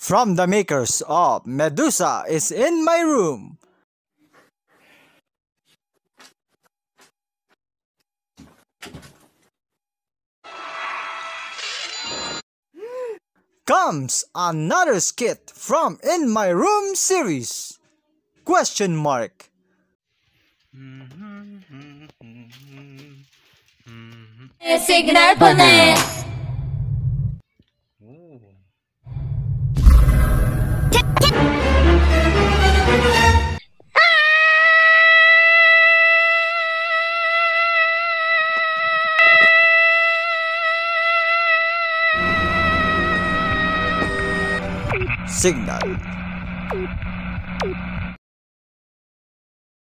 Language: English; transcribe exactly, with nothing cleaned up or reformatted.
from the makers of Medussa is in my room. Comes another skit from In My Room series. Question mark. Signal po na. Signal.